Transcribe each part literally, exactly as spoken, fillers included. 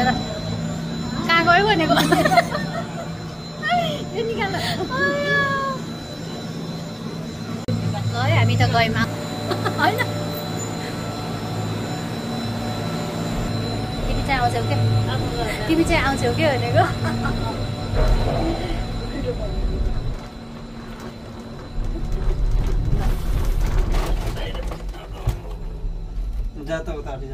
भनेर कहाँ गयो भनेको यो निकाल ल हामी त गयौँ होइन तिमी चाहिँ आउँछौ के तिमी चाहिँ आउँछौ के भनेको जा त उता जा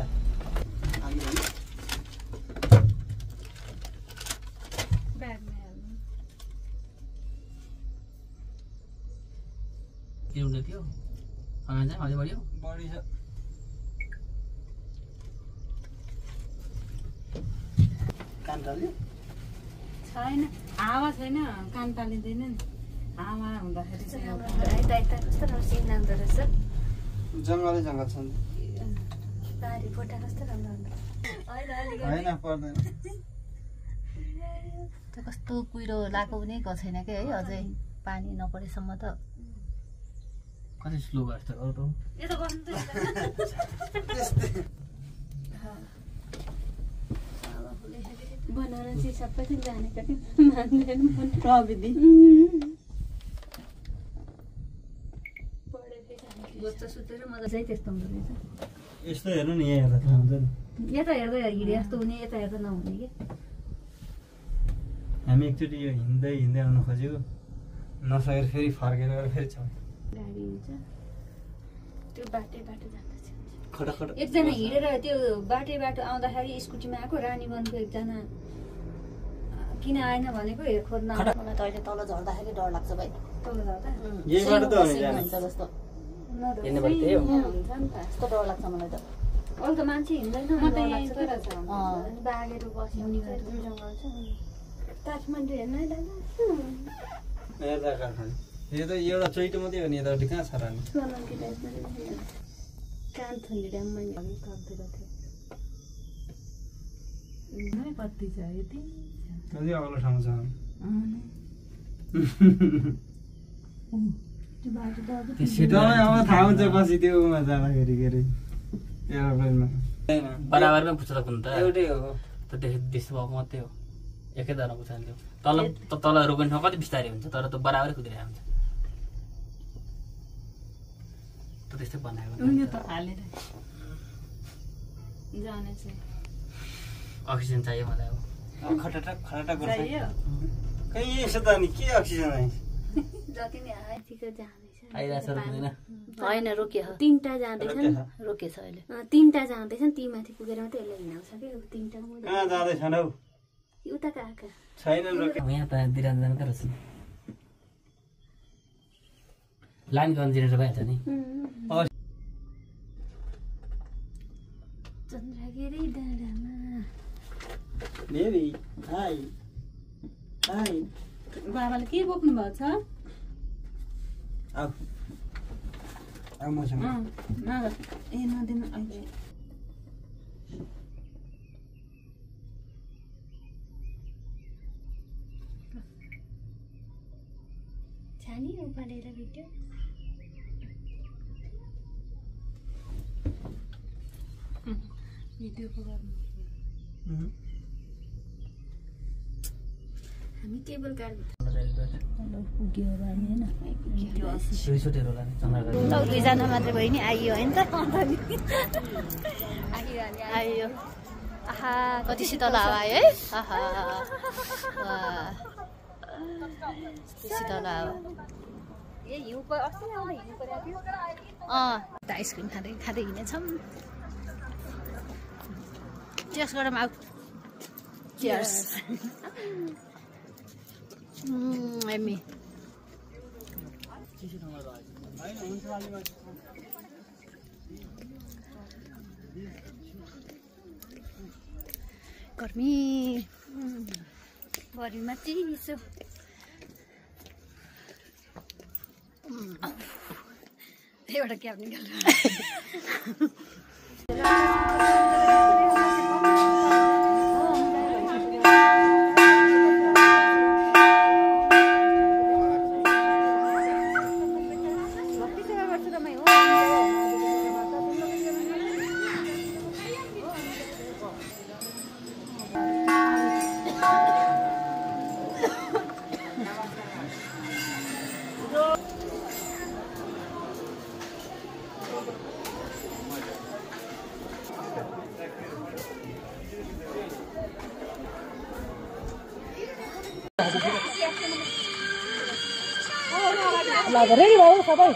के हुँदै थियो खाना चाहिँ अझै बढ्यो बढी छ कान टाल्यो छैन हावा छैन कान टालिँदैन नि हावा हुँदाखेरि चाहिँ यता यता कस्तो राम्रो सिन लाग्दो रहेछ जङ्गलै जङ्गल छ बारी फोटा कस्तो राम्रो होइन पर्दैन त्यो कस्तो कुहिरो लगाएको पनि गएको छैन कि है अझै पानी नपरेसम्म त कति स्लो भयो जस्तो हो त यता बस्नु त बनाएर चाहिँ सबै चाहिँ जानेको थियो मान्दैन प्रविधि बच्चा सुतेर मजा चाहिँ त्यस्तो हुँदो रहेछ यस्तो हेर्नु नि यहाँ हेर्दा थाहा हुन्छ नि यता हेर्दा हिँडे जस्तो हुने यता हेर्दा नहुने कि हामी एकचोटि यो हिँड्दै हिँड्दै आउनु खोजेको नसकेर फेरि फर्केर गएर फेरि छ गाडी हुन्छ त्यो बाटै बाटो जाँदैछ खटा खटा एकजना हिँडेर त्यो बाटै बाटो आउँदाखेरि स्कुटीमा आएको रानीवनको एकजना किन आएन भनेको हेर खोज्न मलाई त अहिले तल झर्दाखेरि डर लाग्छ भाइ तल झर्दा यही बाटो त हो नि जाने हुन्छ जस्तो हिँड्ने बाटो त्यही हो हुन्छ नि त यस्तो डर लाग्छ मलाई त अरू त मान्छे हिँड्दैन म त यहीँ पर छ अनि बाघहरू बस्यो जङ्गल छ काठमाडौँ हेर्न है दादा हेर्दा काठमाडौँ यो त एउटा चोइटो मात्रै हो नि यतापट्टि कहाँ छ र नि सोलङ्की टाइपमा कान थुनेर मैले गर्दै गर्थेँ कति छ यति कति अग्लो ठाउँ छ तपाईँ अब थाहा हुन्छ पछि त्यो उमा जाँदाखेरि के अरे एरोप्लेनमा बराबरमै पुग्छ कुन त एउटै हो त त्यस्तो भएको मात्रै हो एकै दाना पुग्छ नि त्यो तल तल रोक्ने ठाउँ कति बिस्तारै हुन्छ तर त्यो बराबरै कुदिरहेको हुन्छ त त्यस्तै बनाएको यो त हालेर जाने चाहिँ अक्सिजन चाहियो मलाई अब खटाटा खटाटा गर्छ चाहियो कहीँ यसो त नि के अक्सिजन आयो जति नै आएतिको जाँदैछ आइरहेको छ रोक्दैन होइन रोके हो तिनवटा जाँदैछन् रोकेछ अहिले तिनवटा जाँदैछन् ती माथि पुगेर मात्रै यसलाई हिँडाउँछ कि अब तिनवटा कहाँ जाँदैछन् हौ उता कहाँ कहाँ छैनन् रोके यहाँ त दिरान जानु त रहेछ लाइन कन्जिनेटर भइहाल्छ नि चन्द्रगिरी डाँडामा बेबी हाई हाई बाबाले के बोक्नु भएको छ आऊ आऊ मसँग नगर ए नदिनु अहिले छानी उपालेर भिडियो भिडियोको गर्नु हामी केबल कार पुग्यो हामी होइन दुईजना मात्रै भयो नि आइयो होइन त आइयो आहा कति शीतल हावा आयो है आहा शीतल हावा ए हिउँ अस्ति आउँदा हिउँ परेको थियो अँ आइसक्रिम खाँदै खाँदै हिँडेछौँ चियर्स गरौँ आऊ चियर्स एमी गर्मी गर्मीमा चिसो एउटा क्याब निकाल्नु रेडी भयो सबै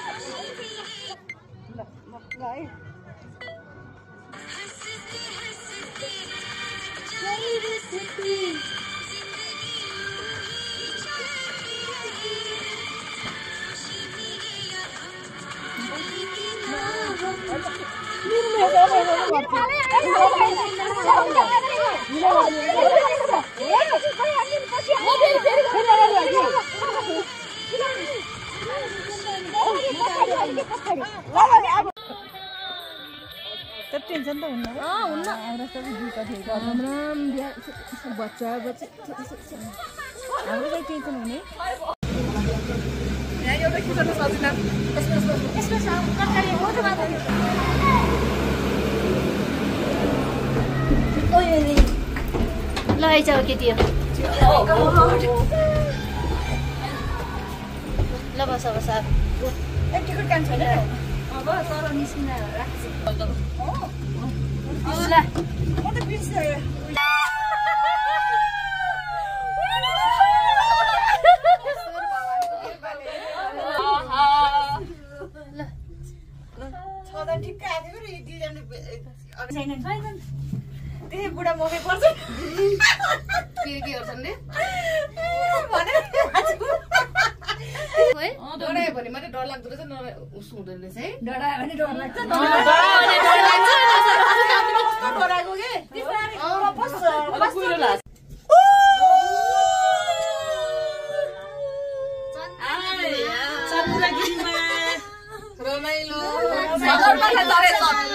त्यो टेन्सन त हुन्न हुन्न हाम्रो सबै दुईटा थियो राम राम बच्चा बच्चा हाम्रो चाहिँ टेन्सन हुने यहाँ एउटा खिच्न सक्दिन यसमा यसमा तरकारी हो त मात्र ओइ ओइ ल आइजाऊ केटी ल बस बस एक टिकट काम छैन अब तर निस्किन राख्छु ल म त बिर्से छदा ठिक्क आएको रे दुईजना छैन छैन त्यही बुढा मकै पर्छ के के गर्छन् रे भने डरायो भने मात्रै डर लाग्दो रहेछ नभए उसो हुँदो रहेछ है डरायो भने डर लाग्छ डराएको के रमाइलो